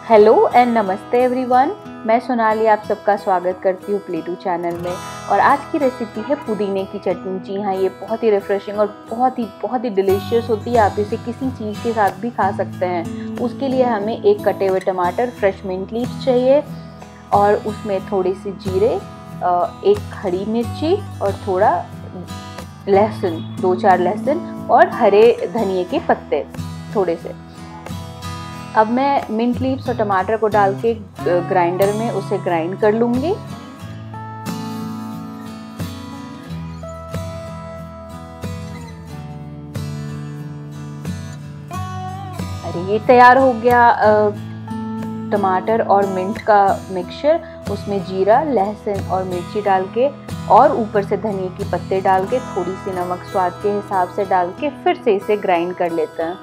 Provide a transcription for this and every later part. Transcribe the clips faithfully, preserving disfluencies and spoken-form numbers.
Hello and नमस्ते everyone, मैं सोनाली आप सबका स्वागत करती हूँ प्लेटू चैनल में। और आज की रेसिपी है पुदीने की चटनी। जी हाँ, ये बहुत ही रिफ्रेशिंग और बहुत ही बहुत ही डिलीशियस होती है। आप इसे किसी चीज़ के साथ भी खा सकते हैं। उसके लिए हमें एक कटे हुए टमाटर, फ्रेश मिंट लीव्स चाहिए और उसमें थोड़ी सी जीरे, एक हरी मिर्ची और थोड़ा लहसुन, दो चार लहसुन और हरे धनिए के पत्ते थोड़े से। अब मैं मिंट लीव्स और टमाटर को डाल के ग्राइंडर में उसे ग्राइंड कर लूँगी। अरे ये तैयार हो गया टमाटर और मिंट का मिक्सचर। उसमें जीरा, लहसुन और मिर्ची डाल के और ऊपर से धनिए के पत्ते डाल के थोड़ी सी नमक स्वाद के हिसाब से डाल के फिर से इसे ग्राइंड कर लेते हैं।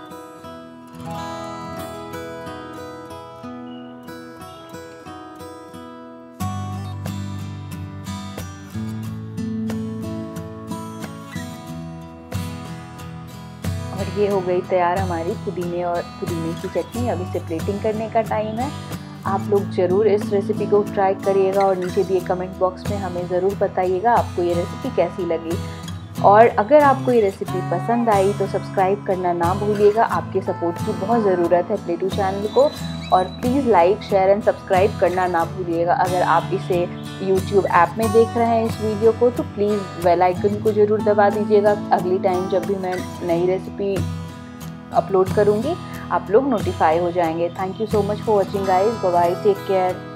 और ये हो गई तैयार हमारी पुदीने और पुदीने की चटनी। अब इसे प्लेटिंग करने का टाइम है। आप लोग ज़रूर इस रेसिपी को ट्राई करिएगा और नीचे दिए कमेंट बॉक्स में हमें ज़रूर बताइएगा आपको ये रेसिपी कैसी लगी। और अगर आपको ये रेसिपी पसंद आई तो सब्सक्राइब करना ना भूलिएगा। आपके सपोर्ट की बहुत ज़रूरत है प्लेटू चैनल को। और please like, share and subscribe करना ना भूलिएगा। अगर आप इसे यूट्यूब ऐप में देख रहे हैं इस वीडियो को तो प्लीज़ बेल आइकन को ज़रूर दबा दीजिएगा। अगली टाइम जब भी मैं नई रेसिपी अपलोड करूँगी आप लोग नोटिफाई हो जाएंगे। Thank you so much for watching guys. Bye bye, take care.